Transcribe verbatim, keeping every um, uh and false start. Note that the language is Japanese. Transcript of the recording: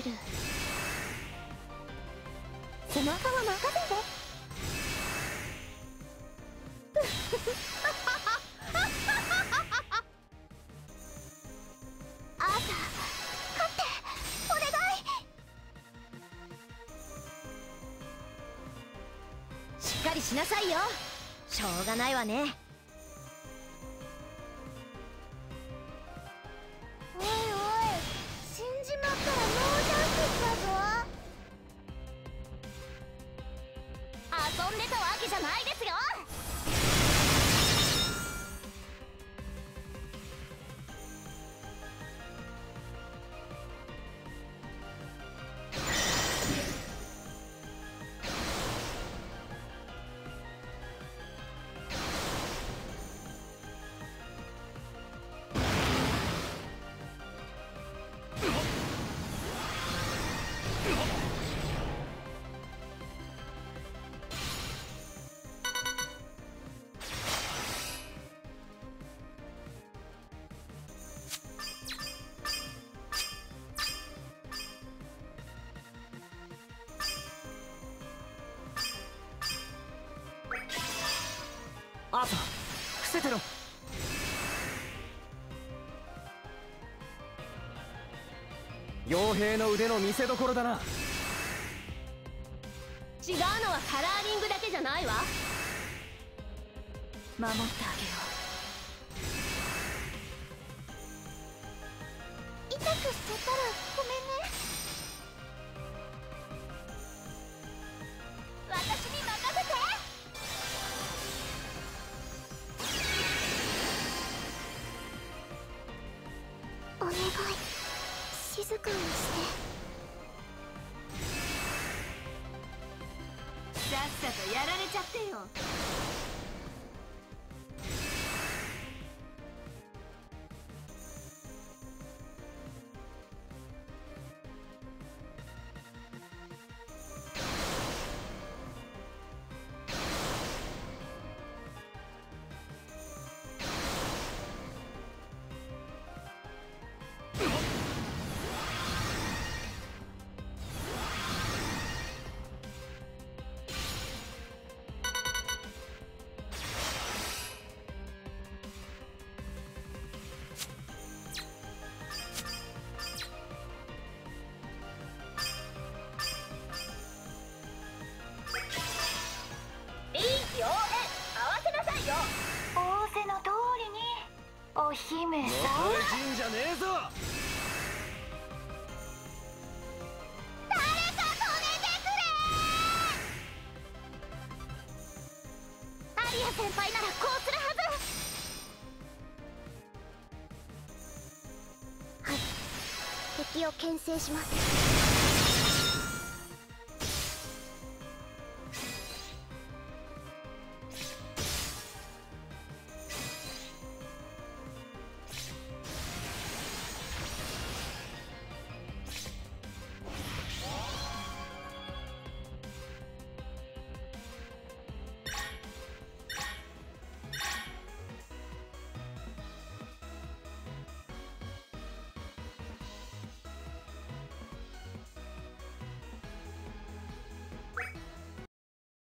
る。スマホは任せて。アーサー、勝ってお願い。しっかりしなさいよ。しょうがないわね。おいおい、死んじまったらノーチャンスだぞ。遊んでたわけじゃないですよ。 アーサー、伏せてろ。傭兵の腕の見せ所だな。 違うのはカラーリングだけじゃないわ。守ってあげよう。痛くしてたらごめんね。私に任せて。お願い、静かにして。さっさとやられちゃってよ。仰せの通りにお姫さん。 のたれ死んじゃねえぞ。 誰か止めてくれ。アリア先輩ならこうするはず。はい、敵を牽制します。